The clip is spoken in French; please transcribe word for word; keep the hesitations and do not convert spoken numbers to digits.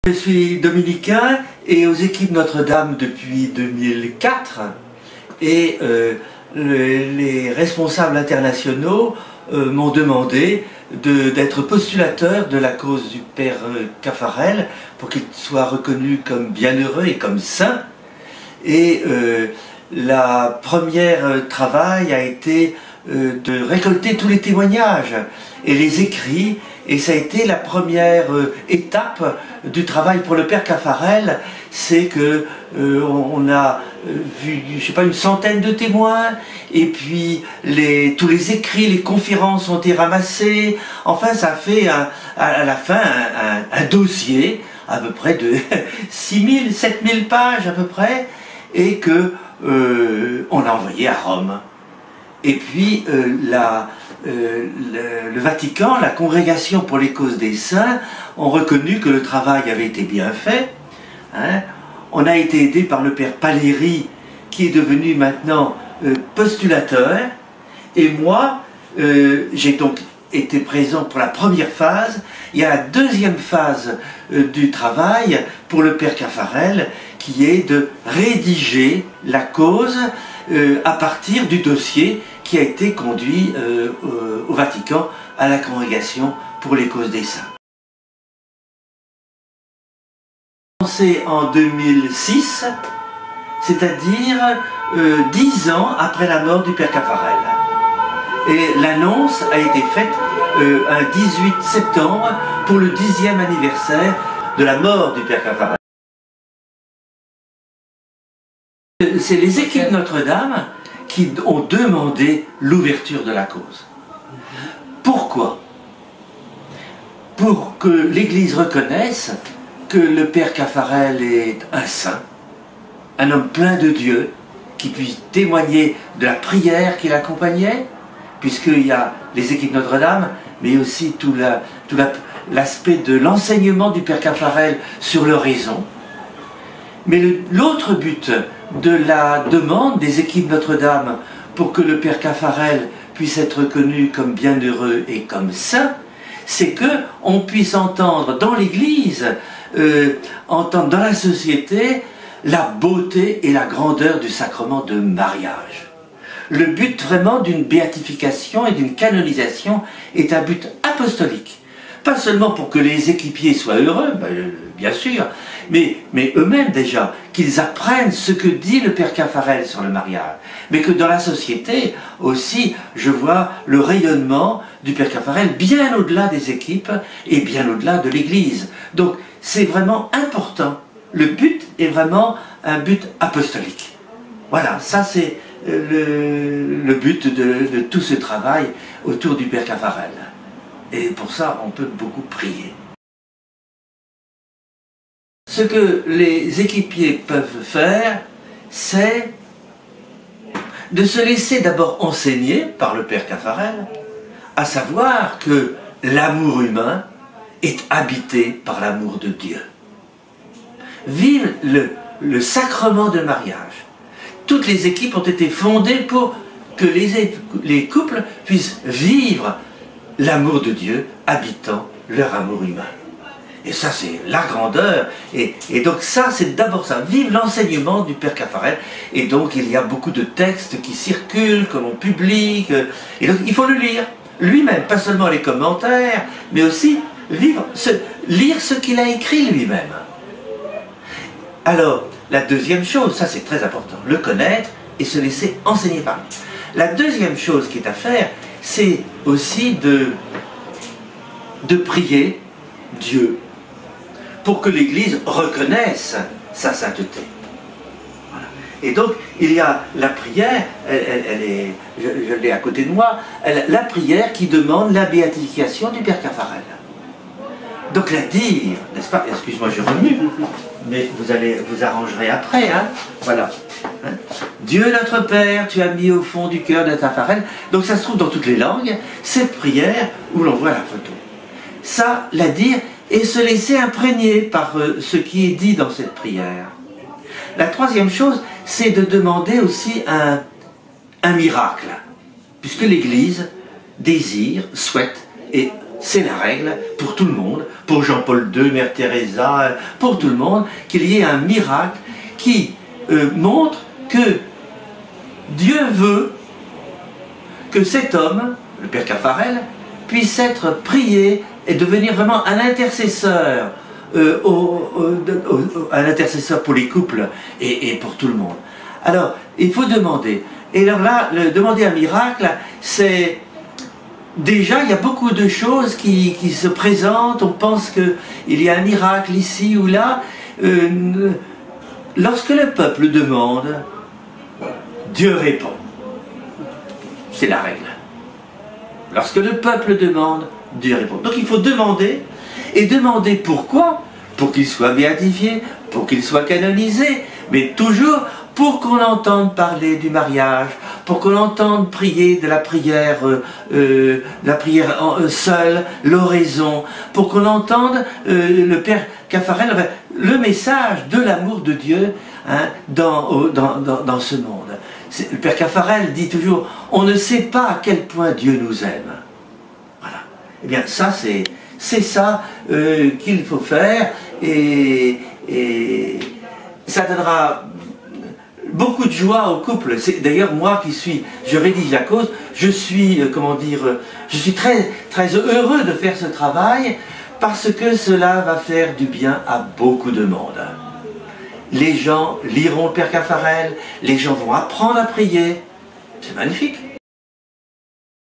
Je suis dominicain et aux équipes Notre-Dame depuis deux mille quatre et euh, le, les responsables internationaux euh, m'ont demandé d'être postulateur de la cause du Père Caffarel pour qu'il soit reconnu comme bienheureux et comme saint. Et euh, la première travail a été euh, de récolter tous les témoignages et les écrits, et ça a été la première euh, étape du travail pour le Père Caffarel. C'est que euh, on a vu, je sais pas, une centaine de témoins, et puis les, tous les écrits, les conférences ont été ramassées. Enfin, ça a fait un, à la fin un, un, un dossier à peu près de six mille, sept mille pages à peu près, et que euh, on a envoyé à Rome. Et puis euh, la, euh, le, le Vatican, la Congrégation pour les causes des saints, ont reconnu que le travail avait été bien fait. Hein. On a été aidé par le Père Paléry, qui est devenu maintenant euh, postulateur. Et moi, euh, j'ai donc été présent pour la première phase. Il y a la deuxième phase euh, du travail pour le Père Caffarel, qui est de rédiger la cause euh, à partir du dossier qui a été conduit euh, au Vatican à la Congrégation pour les causes des saints. Commencé en deux mille six, c'est-à-dire euh, dix ans après la mort du Père Caffarel. Et l'annonce a été faite euh, un dix-huit septembre pour le dixième anniversaire de la mort du Père Caffarel. C'est les équipes Notre-Dame qui ont demandé l'ouverture de la cause. Pourquoi? Pour que l'Église reconnaisse que le Père Caffarel est un saint, un homme plein de Dieu, qui puisse témoigner de la prière qui l'accompagnait, puisqu'il y a les équipes Notre-Dame, mais aussi tout l'aspect la, de l'enseignement du Père Caffarel sur l'oraison. Mais l'autre but de la demande des équipes Notre-Dame pour que le Père Caffarel puisse être reconnu comme bienheureux et comme saint, c'est qu'on puisse entendre dans l'Église, euh, entendre dans la société, la beauté et la grandeur du sacrement de mariage. Le but vraiment d'une béatification et d'une canonisation est un but apostolique. Pas seulement pour que les équipiers soient heureux, ben, bien sûr, mais, mais eux-mêmes déjà, qu'ils apprennent ce que dit le Père Caffarel sur le mariage. Mais que dans la société aussi, je vois le rayonnement du Père Caffarel bien au-delà des équipes et bien au-delà de l'Église. Donc c'est vraiment important. Le but est vraiment un but apostolique. Voilà, ça c'est le, le but de, de tout ce travail autour du Père Caffarel. Et pour ça, on peut beaucoup prier. Ce que les équipiers peuvent faire, c'est de se laisser d'abord enseigner par le Père Caffarel, à savoir que l'amour humain est habité par l'amour de Dieu. Vive le, le sacrement de mariage. Toutes les équipes ont été fondées pour que les, les couples puissent vivre l'amour de Dieu habitant leur amour humain. Et ça, c'est la grandeur. Et, et donc ça, c'est d'abord ça. Vive l'enseignement du Père Caffarel. Et donc, il y a beaucoup de textes qui circulent, que l'on publie. Et donc, il faut le lire. Lui-même, pas seulement les commentaires, mais aussi vivre, ce, lire ce qu'il a écrit lui-même. Alors, la deuxième chose, ça c'est très important, le connaître et se laisser enseigner par lui. La deuxième chose qui est à faire, c'est aussi de, de prier Dieu pour que l'Église reconnaisse sa sainteté. Voilà. Et donc, il y a la prière, elle, elle, elle est, je, je l'ai à côté de moi, elle, la prière qui demande la béatification du Père Caffarel. Donc la dire, n'est-ce pas? Excuse-moi, je remue, mais vous allez vous arrangerez après, hein? Voilà. Hein? Dieu notre Père, tu as mis au fond du cœur de Caffarel. Donc ça se trouve dans toutes les langues, cette prière où l'on voit la photo. Ça, la dire et se laisser imprégner par euh, ce qui est dit dans cette prière. La troisième chose, c'est de demander aussi un, un miracle, puisque l'Église désire, souhaite et c'est la règle pour tout le monde, pour Jean-Paul deux, Mère Teresa, pour tout le monde, qu'il y ait un miracle qui euh, montre que Dieu veut que cet homme, le Père Caffarel, puisse être prié et devenir vraiment un intercesseur, euh, au, au, au, un intercesseur pour les couples et, et pour tout le monde. Alors, il faut demander. Et alors là, le, demander un miracle, c'est... Déjà, il y a beaucoup de choses qui, qui se présentent, on pense qu'il y a un miracle ici ou là. Euh, lorsque le peuple demande, Dieu répond. C'est la règle. Lorsque le peuple demande, Dieu répond. Donc il faut demander, et demander pourquoi? Pour qu'il soit béatifié, pour qu'il soit canonisé, mais toujours pour qu'on entende parler du mariage, pour qu'on entende prier de la prière, euh, euh, la prière en, euh, seule, l'oraison, pour qu'on entende euh, le Père Caffarel, le message de l'amour de Dieu hein, dans, au, dans, dans, dans ce monde. Le Père Caffarel dit toujours, on ne sait pas à quel point Dieu nous aime. Voilà. Eh bien ça c'est c'est ça euh, qu'il faut faire et, et ça donnera beaucoup de joie au couple. C'est d'ailleurs moi qui suis, je rédige la cause, je suis, euh, comment dire, euh, je suis très, très heureux de faire ce travail parce que cela va faire du bien à beaucoup de monde. Les gens liront le Père Caffarel, les gens vont apprendre à prier, c'est magnifique.